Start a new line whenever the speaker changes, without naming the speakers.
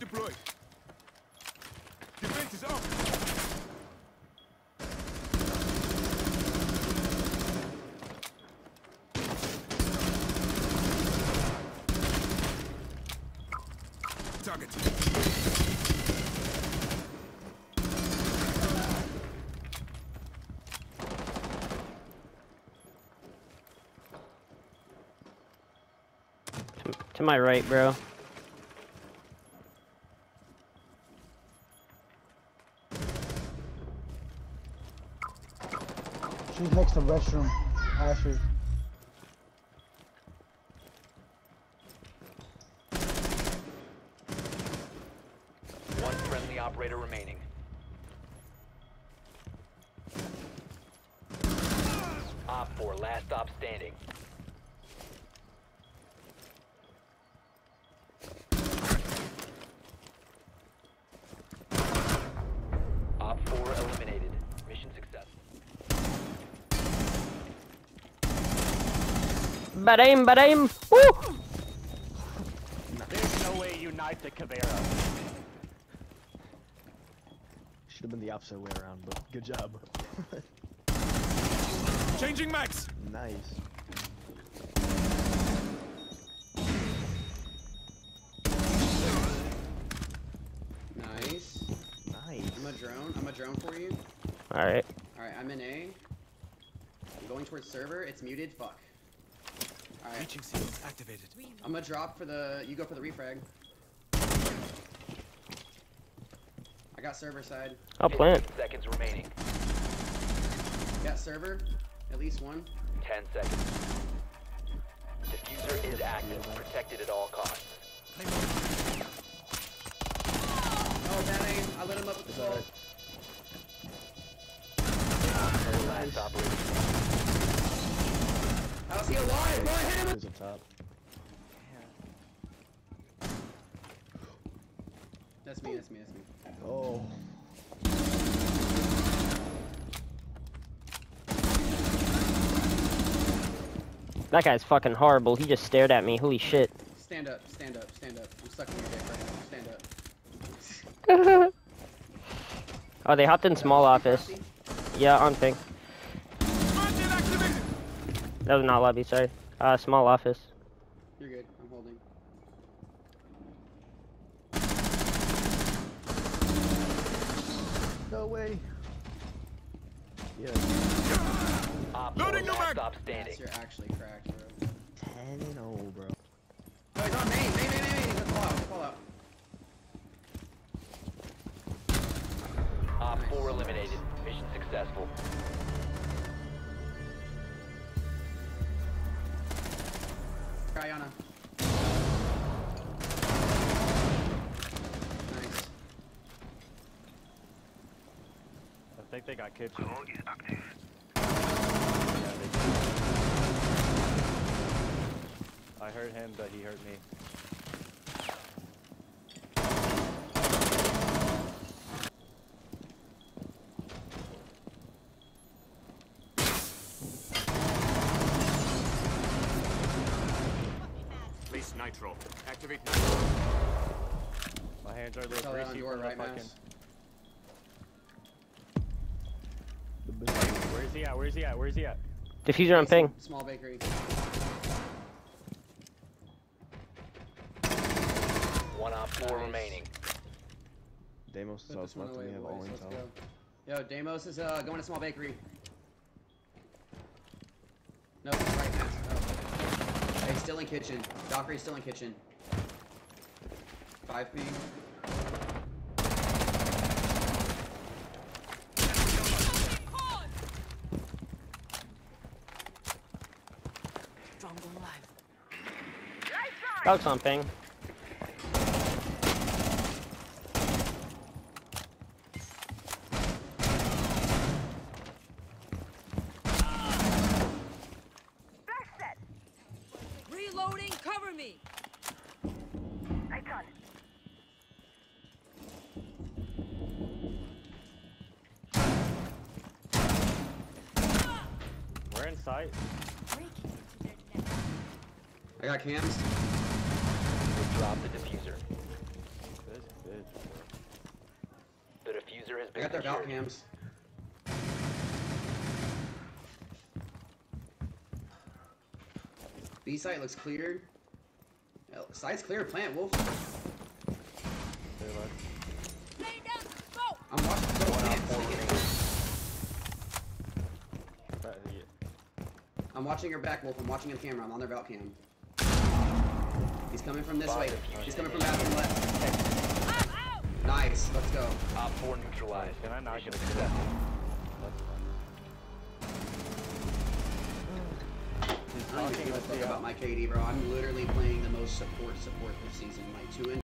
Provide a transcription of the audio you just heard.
deployed. Defense is up. Target.
To my right, bro.
She's next to restroom. Asher.
One friendly operator remaining. Op 4, last stop standing. Op 4 eliminated. Mission success.
Badaim! Woo!
There's no way you knife the Caveira.
Should have been the opposite way around, but good job.
Changing max.
Nice.
Nice.
Nice.
I'm a drone for you.
Alright.
Alright, I'm in A. I'm going towards server. It's muted. Fuck. Alright.
Reaching seals activated.
I'm gonna drop for the. You go for the refrag. I got server side.
I'll plant.
15 seconds remaining.
Got server. At least one.
10 seconds. Diffuser is active. Protected at all costs.
Oh, bad aim. I lit him up with the salt.
Last operator.
How's he alive? Go ahead him.
He's up top.
That's me.
Oh.
That guy's fucking horrible. He just stared at me. Holy shit.
Stand up. I'm stuck in your dick right now. Stand up.
Oh, they hopped in small office. Yeah, on ping.
Grenade activated.
That was not lobby, sorry. Small office.
You're good. I'm holding.
No way. Yeah.
Op
Loading
4,
new
last
mag.
stop standing.
Yes, you're actually cracked, bro.
10-0, bro.
Oh, he's on main. Let's fall out.
Op 4 eliminated. Mission successful.
Guyana. Nice.
I think they got kitchen. I heard him, but he heard me.
Place nitro. Activate nitro.
My hands are a
Saw
little
that on
greasy
door
from the
right,
fucking.
Mass.
Where's he at?
Diffuser on ping.
Small bakery.
One Op 4
Nice.
remaining.
Deimos is
Put this one
outsmart,
away,
we have all
boys. Let's
intel.
go. Yo, Deimos is going to small bakery. No, right, Mass. Oh. Hey, still in kitchen. Dockery's still in kitchen. 5 feet.
Dog's on ping.
Reloading, cover me. I done.
We're in sight.
I got cams.
Drop the diffuser.
Good.
has
I
been
got their Valk
secured.
cams. B site looks cleared. Site's clear. Plant Wolf.
Lay down the smoke.
I'm watching. Go plant. I'm watching your back, Wolf. I'm watching your camera. I'm on their Valk cam. He's coming from this way. He's coming from bathroom left.
I'm out.
Nice. Let's go.
Op 4 neutralized.
Can I not
Mission
get a
successful.
I don't even give a fuck about my KD, bro. I'm literally playing the most support this season. Like 2 and